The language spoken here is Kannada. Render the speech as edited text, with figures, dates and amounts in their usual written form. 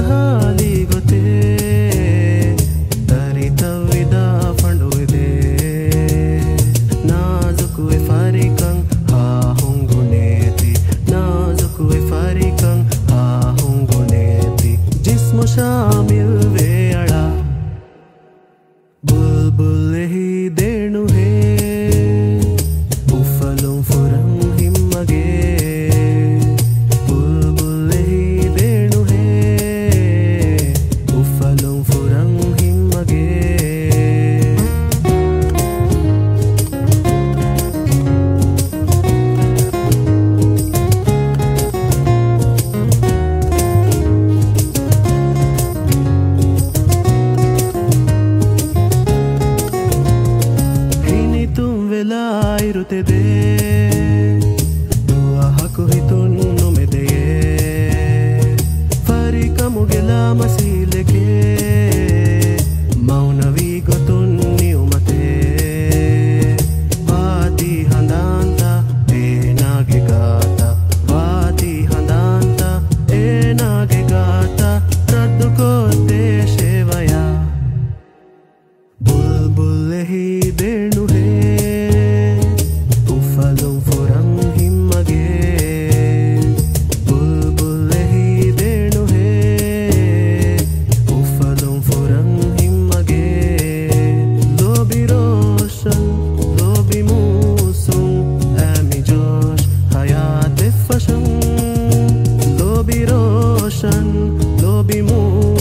ಹಾಲಿ ಗೊತ್ತೇ ತರಿತವಿದ ಫಂಡುವಿದೆ ನಾಜುಕುವೆ ಫಾರಿಕಂಗ್ ಹಾ ಹೊಂಗುನೇತಿ ನಾಜುಕುವೆ ಫಾರಿಕಂಗ್ ಹಾ ಹೊಂಗುನೇತಿ जिस्म शामिल वे अड़ा बुलबुल ही देणु है उफलुं फुरं हिम्मगे बुलबुल ही देणु है उफलुं फुरं हिम्मगे ಇರುತ್ತದೆ ಹಾಕು ಹಿತುನ್ನು ಮೆದೆಯೇ ಫರಿಕ ಮುಗೆಲ ಮಸೀಲೆಗೆ ಮೌನವಿ ಗೊತ್ತುನ್ನಿ ಉಮತೆ ವಾತಿ ಹಂದಾಂತ ಏನಾಗೆ ಗಾತ ವಾತಿ ಹಂದಾಂತ ಏನಾಗೆ ಗಾತ ರದ್ದು ಕೋತೆ ಶೇವಯ ಬುಲ್ಬುಲ್ ಹಿ ದೇಣು ಹೇ उफलुं फुरं हिम्मगे बुलबुल ही देणु है उफलुं फुरं हिम्मगे लोबी रोशन लोबी मूसुं ऐमी जोश हयात फशं लोबी रोशन लोबी मूसुं